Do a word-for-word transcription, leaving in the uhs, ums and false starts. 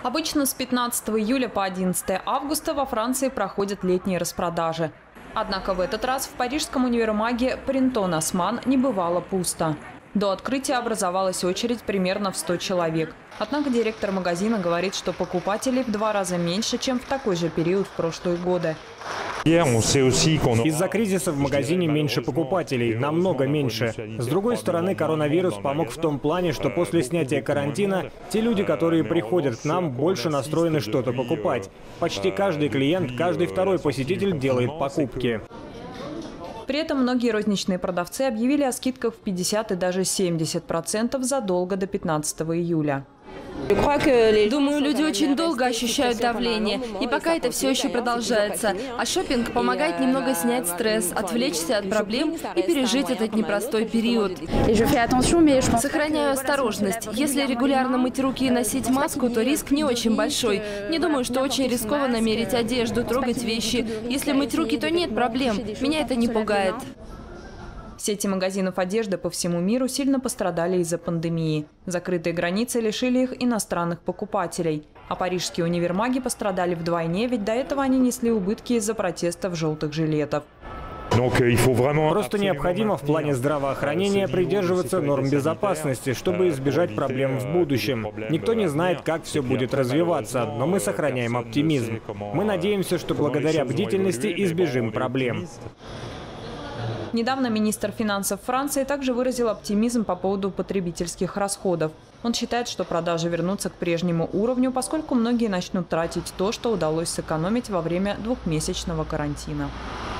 Обычно с пятнадцатого июля по одиннадцатое августа во Франции проходят летние распродажи. Однако в этот раз в парижском универмаге Принтон Осман не бывало пусто. До открытия образовалась очередь примерно в сто человек. Однако директор магазина говорит, что покупателей в два раза меньше, чем в такой же период в прошлые годы. Из-за кризиса в магазине меньше покупателей, намного меньше. С другой стороны, коронавирус помог в том плане, что после снятия карантина те люди, которые приходят к нам, больше настроены что-то покупать. Почти каждый клиент, каждый второй посетитель делает покупки. При этом многие розничные продавцы объявили о скидках в пятьдесят и даже семьдесят процентов задолго до пятнадцатого июля. Думаю, люди очень долго ощущают давление, и пока это все еще продолжается. А шопинг помогает немного снять стресс, отвлечься от проблем и пережить этот непростой период. Сохраняю осторожность. Если регулярно мыть руки и носить маску, то риск не очень большой. Не думаю, что очень рискованно мерить одежду, трогать вещи. Если мыть руки, то нет проблем. Меня это не пугает. Сети магазинов одежды по всему миру сильно пострадали из-за пандемии. Закрытые границы лишили их иностранных покупателей. А парижские универмаги пострадали вдвойне, ведь до этого они несли убытки из-за протестов желтых жилетов. Просто необходимо в плане здравоохранения придерживаться норм безопасности, чтобы избежать проблем в будущем. Никто не знает, как все будет развиваться, но мы сохраняем оптимизм. Мы надеемся, что благодаря бдительности избежим проблем. Недавно министр финансов Франции также выразил оптимизм по поводу потребительских расходов. Он считает, что продажи вернутся к прежнему уровню, поскольку многие начнут тратить то, что удалось сэкономить во время двухмесячного карантина.